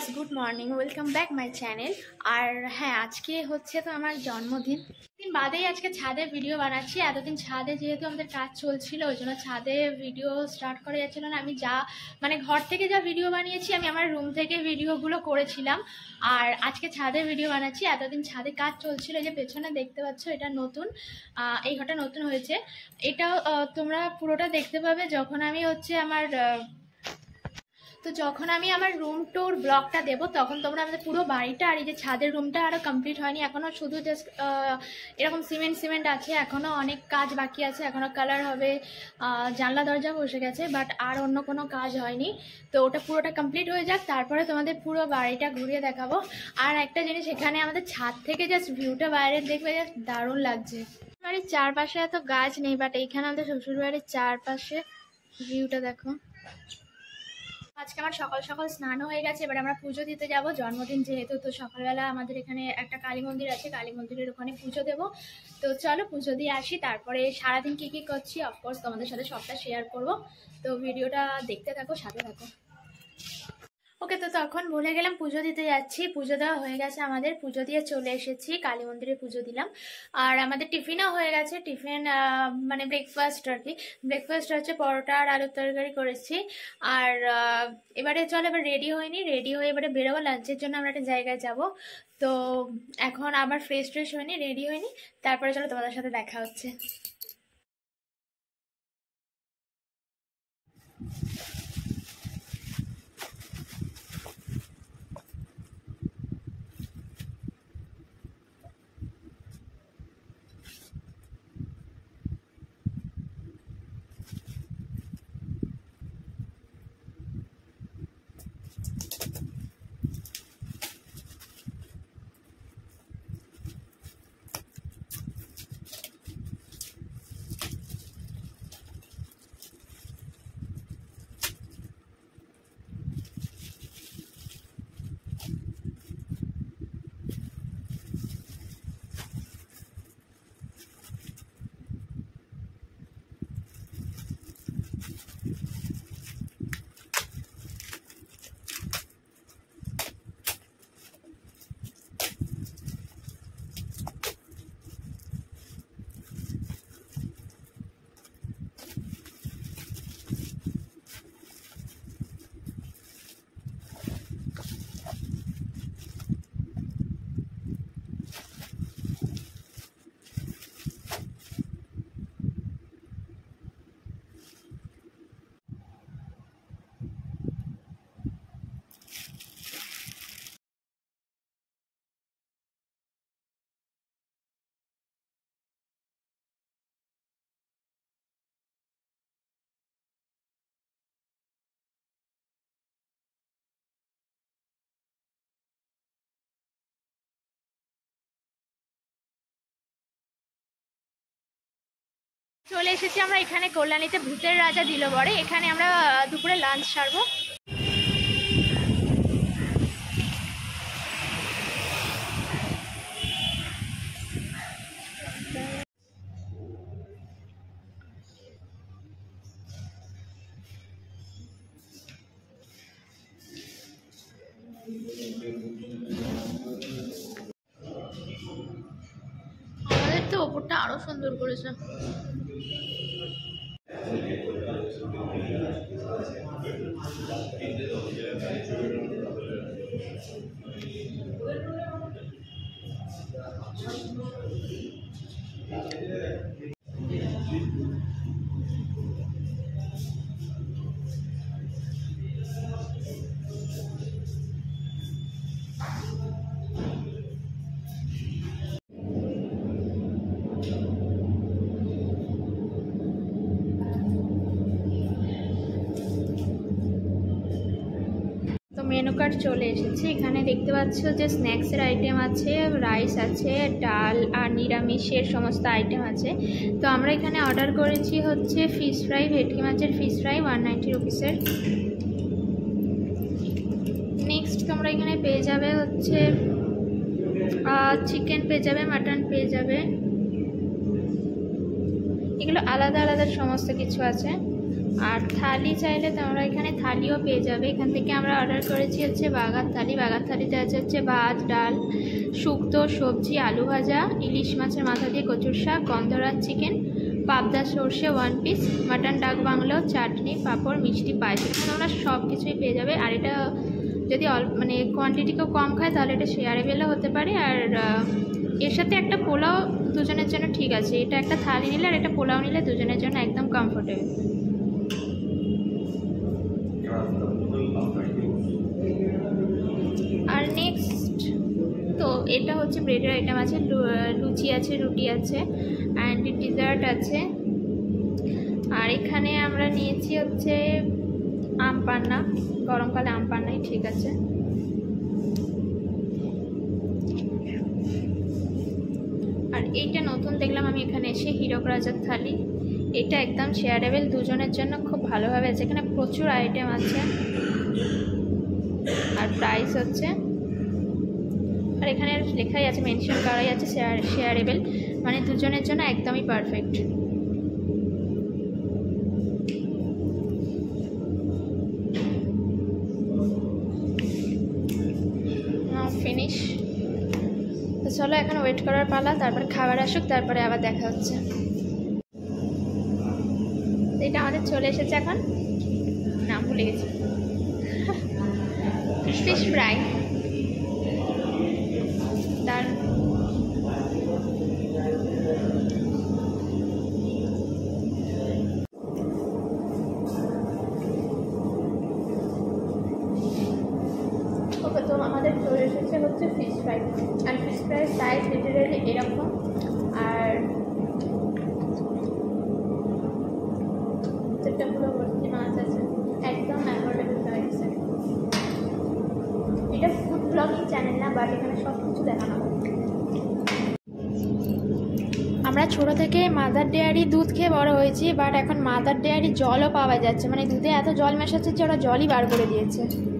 Guys, good morning, welcome back my channel. আর হ্যাঁ, আজকে হচ্ছে তো আমার জন্মদিন। দিন বাদেই আজকে ছাদে ভিডিও বানাচ্ছি। এতদিন ছাদে যেহেতু আমাদের কাজ চলছিল, ওই জন্য ছাদে ভিডিও স্টার্ট করা যাচ্ছিল না। আমি মানে ঘর থেকে যা ভিডিও বানিয়েছি, আমি আমার রুম থেকে ভিডিওগুলো করেছিলাম। আর আজকে ছাদে ভিডিও বানাচ্ছি। এতদিন ছাদে কাজ চলছিল, যে পেছনে দেখতে পাচ্ছ এটা নতুন, এই ঘরটা নতুন হয়েছে। এটাও তোমরা পুরোটা দেখতে পাবে যখন আমি আমার রুম টুর ব্লগটা দেবো, তখন তোমরা আমাদের পুরো বাড়িটা আর এই যে ছাদের রুমটা আরও কমপ্লিট হয়নি, এখনও শুধু জাস্ট এরকম সিমেন্ট আছে, এখনও অনেক কাজ বাকি আছে, এখনও কালার হবে, জানলা দরজা বসে গেছে, বাট আর অন্য কোনো কাজ হয়নি। তো ওটা পুরোটা কমপ্লিট হয়ে যাক, তারপরে তোমাদের পুরো বাড়িটা ঘুরিয়ে দেখাবো। আর একটা জিনিস, এখানে আমাদের ছাদ থেকে জাস্ট ভিউটা বাইরের দেখবে, জাস্ট দারুণ লাগছে। বাড়ির চারপাশে এত গাছ নেই, বাট এইখানে আমাদের শ্বশুরবাড়ির চারপাশে ভিউটা দেখো। আজকে আমার সকাল সকাল স্নানও হয়ে গেছে। এবার আমরা পুজো দিতে যাব, জন্মদিন যেহেতু। তো সকালবেলা আমাদের এখানে একটা কালী মন্দির আছে, কালী মন্দিরের ওখানে পুজো দেবো। তো চলো পুজো দিয়ে আসি, তারপরে সারাদিন কী কী করছি অফকোর্স তোমাদের সাথে সবটা শেয়ার করব। তো ভিডিওটা দেখতে থাকো, সাথে থাকো। ওকে, তো তখন বলে গেলাম পুজো দিতে যাচ্ছি। পুজো দেওয়া হয়ে গেছে আমাদের, পুজো দিয়ে চলে এসেছি, কালী মন্দিরে পুজো দিলাম। আর আমাদের টিফিনও হয়ে গেছে। টিফিন মানে ব্রেকফাস্ট আর কি। ব্রেকফাস্ট হচ্ছে পরোটা আর আলুর তরকারি করেছি। আর এবার রেডি হয়নি, রেডি হয়ে এবারে বেরোবো লাঞ্চের জন্য। আমরা একটা জায়গায় যাব। তো এখন আবার ফ্রেশ হয়নি, রেডি হয়নি, তারপরে চলো তোমাদের সাথে দেখা হচ্ছে। চলে এসেছি আমরা এখানে কল্যাণীতে, ভূতের রাজা দিল বরে। এখানে আমরা দুপুরে লাঞ্চ সারবো। আমাদের তো ওপরটা আরো সুন্দর করেছে। মেনু কার্ড চলে এসেছে। এখানে দেখতে পাচ্ছ যে স্ন্যাক্সের আইটেম আছে, রাইস আছে, ডাল আর নিরামিষের সমস্ত আইটেম আছে। তো আমরা এখানে অর্ডার করেছি হচ্ছে ফিশ ফ্রাই, ভেটকি মাছের ফিশ ফ্রাই 190 রুপিসের। নেক্সট তোমরা এখানে পেয়ে যাবে হচ্ছে চিকেন পেয়ে যাবে, মাটন পেয়ে যাবে, এগুলো আলাদা আলাদা সমস্ত কিছু আছে। আর থালি চাইলে তোমরা এখানে থালিও পেয়ে যাবে। এখান থেকে আমরা অর্ডার করেছি হচ্ছে বাগার থালি। বাগার থালিতে আছে হচ্ছে ভাত, ডাল, শুক্তো, সবজি, আলু ভাজা, ইলিশ মাছের মাথা দিয়ে কচুর শাক, গন্ধরাজ চিকেন, পাবদা সর্ষে 1 পিস, মাটন ডাক বাংলো, চাটনি, পাঁপড়, মিষ্টি, পায়েস। এখানে তোমরা সব কিছুই পেয়ে যাবে। আর এটা যদি মানে কোয়ান্টিটি কেউ কম খায় তাহলে এটা শেয়ারেবেলও হতে পারে। আর এর সাথে একটা পোলাও দুজনের জন্য ঠিক আছে। এটা একটা থালি নিলে আর একটা পোলাও নিলে দুজনের জন্য একদম কমফোর্টেবল। আর নেক্সট তো এটা হচ্ছে ব্রেডের আইটেম আছে, লুচি আছে, রুটি আছে, অ্যান্ড ডিজার্ট আছে। আর এখানে আমরা নিয়েছি হচ্ছে আম পান্না, গরমকালে আম পান্নাই ঠিক আছে। আর এইটা নতুন দেখলাম আমি এখানে এসে, হীরক রাজার থালি। এটা একদম শেয়ারেবেল, দুজনের জন্য খুব ভালোভাবে আছে। এখানে প্রচুর আইটেম আছে আর প্রাইস হচ্ছে, আর এখানে লেখাই আছে, মেনশন করাই আছে শেয়ারেবেল, মানে দুজনের জন্য একদমই পারফেক্ট। ফিনিশ। তো চলো এখন ওয়েট করার পালা, তারপরে খাবার আসুক, তারপরে আবার দেখা হচ্ছে। এটা আমাদের চলে এসেছে, এখন নাম ভুলে গেছি, ফিশ ফ্রাই। তার তো আমাদের চলে এসেছে হচ্ছে ফিশ ফ্রাই। আর ফিশ ফ্রাই সাইজ লিটারেলি এরকম। আর সেটা পুরো ভর্তি মাছ আছে, একদম অ্যাফোর্ডেবল প্রাইসে। এটা ফুড ব্লগিং চ্যানেল না, বাট এখানে সব কিছু দেখানো হবে। আমরা ছোট থেকে মাদার ডেয়ারি দুধ খেয়ে বড় হয়েছি, বাট এখন মাদার ডেয়ারি জলও পাওয়া যাচ্ছে, মানে দুধে এত জল মেশাচ্ছে যে ওরা জলই বার করে দিয়েছে।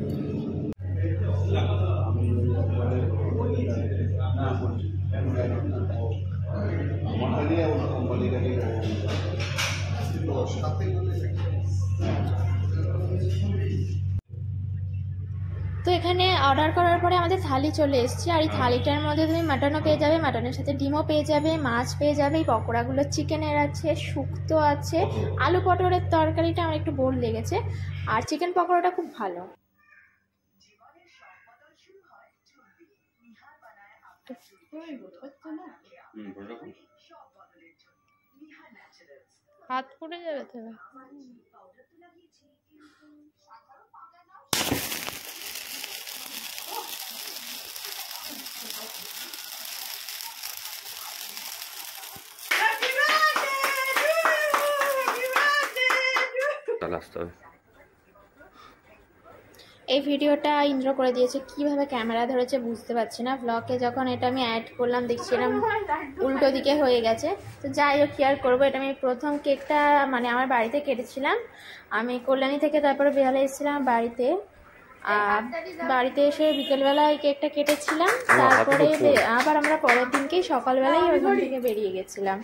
তো এখানে অর্ডার করার পরে আমাদের থালি চলে এসেছে। আর এই থালিটার মধ্যে তুমি মাটনও পেয়ে যাবে, মাটনের সাথে ডিমও পেয়ে যাবে, মাছ পেয়ে যাবে, এই পকোড়াগুলো চিকেনের আছে, শুক্তো আছে, আলু পটলের তরকারিটা আমার একটু বোর লেগেছে, আর চিকেন পকোড়াটা খুব ভালো। হাত পুড়ে যাবে তো। এই ভিডিওটা ইন্ট্রো করে দিয়েছে, কিভাবে ক্যামেরা ধরেছে বুঝতে পারছি না। ব্লগে যখন এটা আমি অ্যাড করলাম দেখছিলাম উল্টো দিকে হয়ে গেছে। তো যাই হোক, কেয়ার করবো। এটা আমি প্রথম কেকটা মানে আমার বাড়িতে কেটেছিলাম। আমি কল্যাণী থেকে তারপরে বেহালে এসেছিলাম বাড়িতে। বাড়িতে এসে বিকেলবেলা এই কেকটা কেটেছিলাম, তারপরে আবার আমরা পরের দিনকেই সকালবেলায় ওইখান থেকে বেরিয়ে গেছিলাম।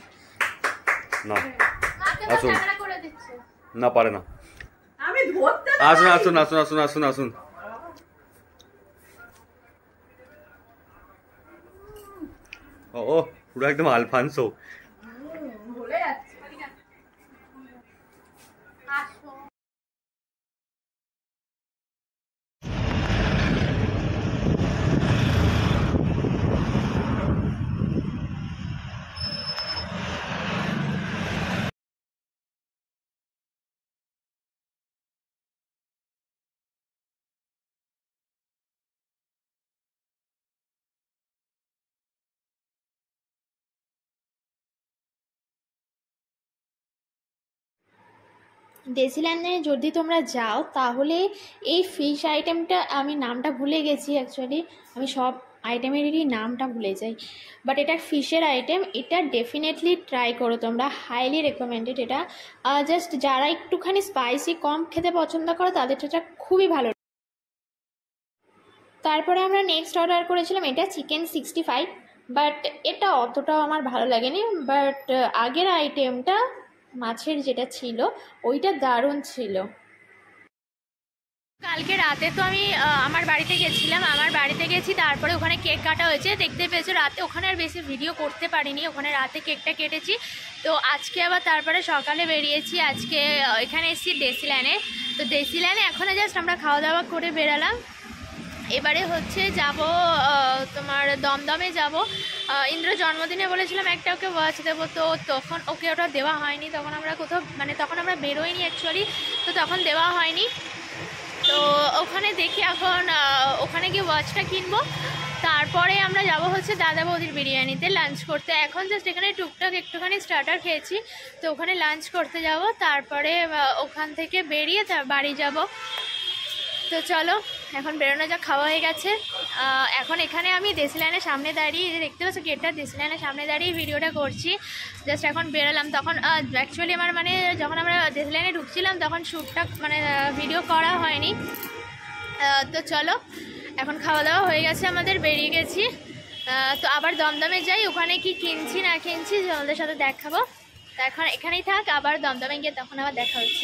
না পারে না, আসুন আসুন আসুন আসুন আসুন আসুন। ও পুরো একদম আলফানসো। ডেসিল্যান্ডে যদি তোমরা যাও তাহলে এই ফিশ আইটেমটা, আমি নামটা ভুলে গেছি অ্যাকচুয়ালি, আমি সব আইটেমেরই নামটা ভুলে যাই, বাট এটা ফিশের আইটেম। এটা ডেফিনেটলি ট্রাই করো তোমরা, হাইলি রেকমেন্ডেড। এটা জাস্ট যারা একটুখানি স্পাইসি কম খেতে পছন্দ করো তাদের এটা খুবই ভালো। তারপরে আমরা নেক্সট অর্ডার করেছিলাম এটা চিকেন 65, বাট এটা অতটাও আমার ভালো লাগেনি। বাট আগের আইটেমটা মাছের যেটা ছিল ওইটা দারুণ ছিল। কালকে রাতে তো আমি আমার বাড়িতে গেছিলাম, আমার বাড়িতে গেছি, তারপরে ওখানে কেক কাটা হয়েছে, দেখতে পেয়েছো রাতে। ওখানে আর বেশি ভিডিও করতে পারিনি, ওখানে রাতে কেকটা কেটেছি। তো আজকে আবার তারপরে সকালে বেরিয়েছি, আজকে এখানে এসেছি দেশি লাইনে। তো দেশি লাইনে এখনও জাস্ট আমরা খাওয়া দাওয়া করে বেরালাম। এবারে হচ্ছে যাব তোমার দমদমে যাব। ইন্দ্র জন্মদিনে বলেছিলাম একটা ওকে ওয়াচ দেবো, তো তখন ওকে ওটা দেওয়া হয়নি। তখন আমরা কোথাও মানে তখন আমরা বেরোইনি অ্যাকচুয়ালি, তো তখন দেওয়া হয়নি। তো ওখানে দেখি এখন ওখানে গিয়ে ওয়াচটা কিনবো, তারপরে আমরা যাব হচ্ছে দাদা বৌদির বিরিয়ানিতে লাঞ্চ করতে। এখন জাস্ট এখানে টুকটাক একটুখানি স্টার্টার খেয়েছি, তো ওখানে লাঞ্চ করতে যাব, তারপরে ওখান থেকে বেরিয়ে বাড়ি যাব। তো চলো এখন বেরোনো যাক, খাওয়া হয়ে গেছে। এখন এখানে আমি দেশি লাইনের সামনে দাঁড়িয়ে, যে দেখতে পাচ্ছ গেটটা, দেশি লাইনের সামনে দাঁড়িয়ে ভিডিওটা করছি। জাস্ট এখন বেরোলাম, তখন অ্যাকচুয়ালি আমার মানে যখন আমরা দেশি লাইনে ঢুকছিলাম তখন শ্যুটটা মানে ভিডিও করা হয়নি। তো চলো এখন খাওয়া দাওয়া হয়ে গেছে আমাদের, বেরিয়ে গেছি। তো আবার দমদমে যাই, ওখানে কি কিনছি না কিনছি তোমাদের সাথে দেখাবো। তো এখন এখানেই থাক, আবার দমদমে গিয়ে তখন আবার দেখা হচ্ছে।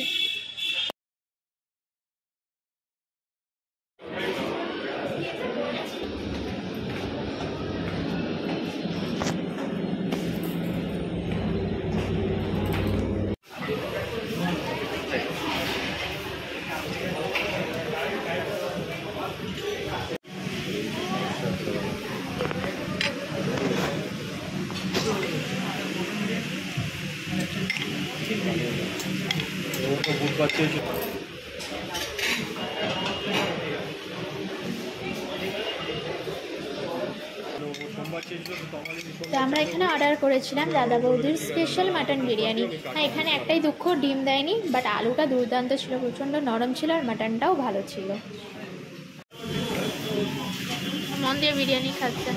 তো আমরা এখানে অর্ডার করেছিলাম দাদা বৌদির স্পেশাল মাটন বিরিয়ানি। হ্যাঁ, এখানে একটাই দুঃখ, ডিম দেয়নি, বাট আলুটা দুর্দান্ত ছিল, প্রচণ্ড নরম ছিল, আর মাটনটাও ভালো ছিল। মন দিয়ে বিরিয়ানি খাচ্ছে।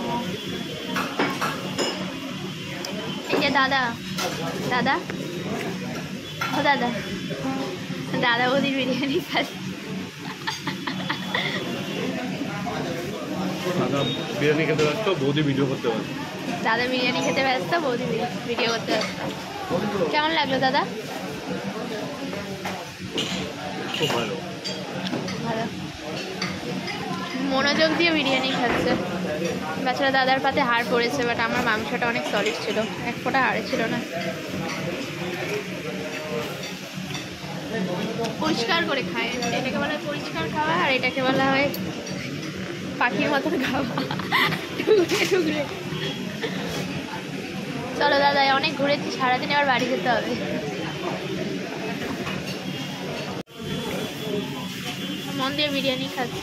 এই যে দাদা, দাদা ও দাদা, দাদা বৌদির বিরিয়ানি খাচ্ছে। দাদা বিরিয়ানি খেতে ব্যস্ত, বৌদি ভিডিও করতে ব্যস্ত। দাদা বিরিয়ানি খেতে ব্যস্ত, বৌদি ভিডিও করতে ব্যস্ত। কেমন লাগলো দাদা? খুব ভালো, ভালো। মনোযোগ দিয়ে বিরিয়ানি খাচ্ছে। বাচ্চারা দাদার পাতে হাড় পড়েছে, বাট আমার মাংসটা অনেক সলিড ছিল, এক ফোঁটা হাড়ে ছিল না। পরিষ্কার করে খায়, এটাকে বলা হয় পরিষ্কার খাওয়া, আর এটাকে বলা হয় পাখির মতন খাওয়া, টুকরে টুকরে। চলো দাদা, অনেক ঘুরেছি সারাদিন, আবার বাড়ি যেতে হবে। মন দিয়ে বিরিয়ানি খাচ্ছে।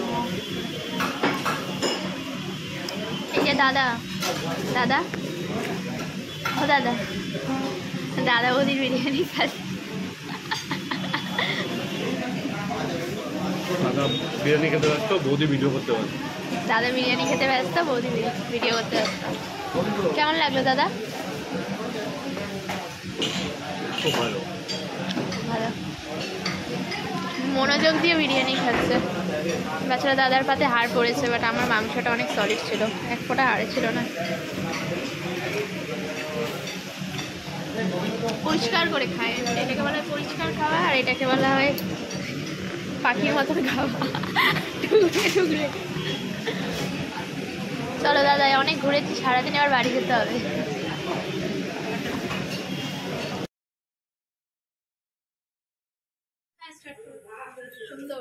এই যে দাদা, দাদা ও দাদা, দাদা বৌদির বিরিয়ানি খাচ্ছে। দাদা বিরিয়ানি খেতে ব্যস্ত, বৌদি ভিডিও করতে ব্যস্ত। দাদা বিরিয়ানি খেতে ব্যস্ত, বৌদি ভিডিও করতে ব্যস্ত। কেমন লাগলো দাদা? খুব ভালো, ভালো। মনোযোগ দিয়ে বিরিয়ানি খাচ্ছে। বাচ্চারা দাদার পাতে হাড় পড়েছে, বাট আমার মাংসটা অনেক সলিড ছিল, এক ফোঁটা হাড়ে ছিল না। পরিষ্কার করে খায়, এটাকে বলা হয় পরিষ্কার খাওয়া, আর এটাকে বলা হয় পাখির মতন খাওয়া, টুকরে টুকরে। চলো দাদা, অনেক ঘুরেছি সারাদিন, আবার বাড়ি যেতে হবে। সুন্দর।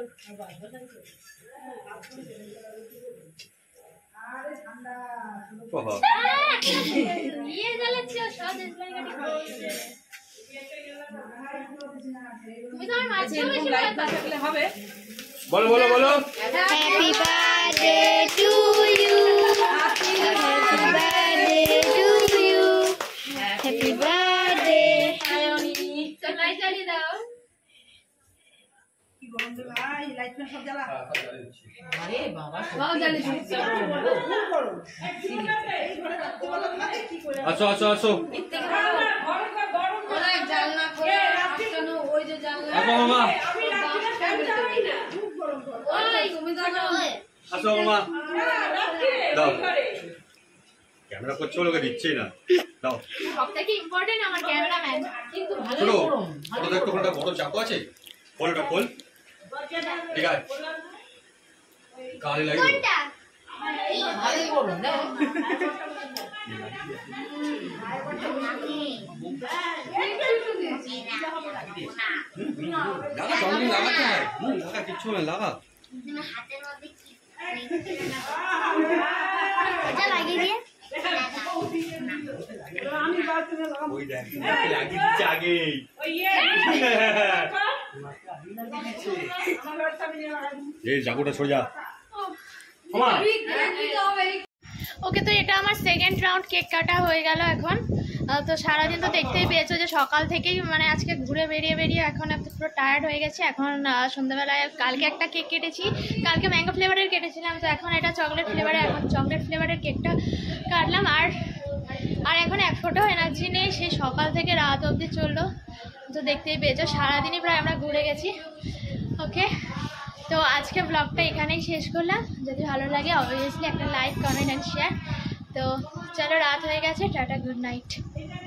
বলো বলো বলো। Happy birthday to you, happy birthday to you, happy birthday. Light জ্বালিয়ে দাও। আসো আসো আসো, মামা আসো, মামা দাও। ক্যামেরা করছে লোকে দিচ্ছেই না। দাও সবথেকে ইম্পর্টেন্ট আমার ক্যামেরাম্যান। কিন্তু ভালো ওটা দেখো কোনটা বড় চাকু আছে বলটা খোল ঠিক আছে কালে লাগবে কোনটা ভালোই বলো না লাগা জলদি লাগাতে হয় লাগা কিছু না লাগা হাতের মধ্যে কি এটা লাগিয়ে দিয়ে ওই দেখ লাগিয়ে দিচ্ছে আগে এই জাগুটা সোজা ওকে, তো এটা আমার সেকেন্ড রাউন্ড কেক কাটা হয়ে গেল এখন। তো সারাদিন তো দেখতেই পেয়েছো যে সকাল থেকেই মানে আজকে ঘুরে বেরিয়ে এখন একটু পুরো টায়ার্ড হয়ে গেছে। এখন সন্ধ্যাবেলায় কালকে একটা কেক কেটেছি, কালকে ম্যাঙ্গো ফ্লেভারের কেটেছিলাম, তো এখন এটা চকলেট ফ্লেভারে, এখন চকলেট ফ্লেভারের কেকটা কাটলাম। আর এখন এক ফোঁটাও এনার্জি নেই, সেই সকাল থেকে রাত অবধি চললো। তো দেখতেই পেয়েছো সারাদিনই প্রায় আমরা ঘুরে গেছি। ওকে, তো আজকে ব্লগটা এখানেই শেষ করলাম। যদি ভালো লাগে অবভিয়াসলি একটা লাইক, কমেন্ট অ্যান্ড শেয়ার। তো চলো, রাত হয়ে গেছে, টাটা, গুড নাইট।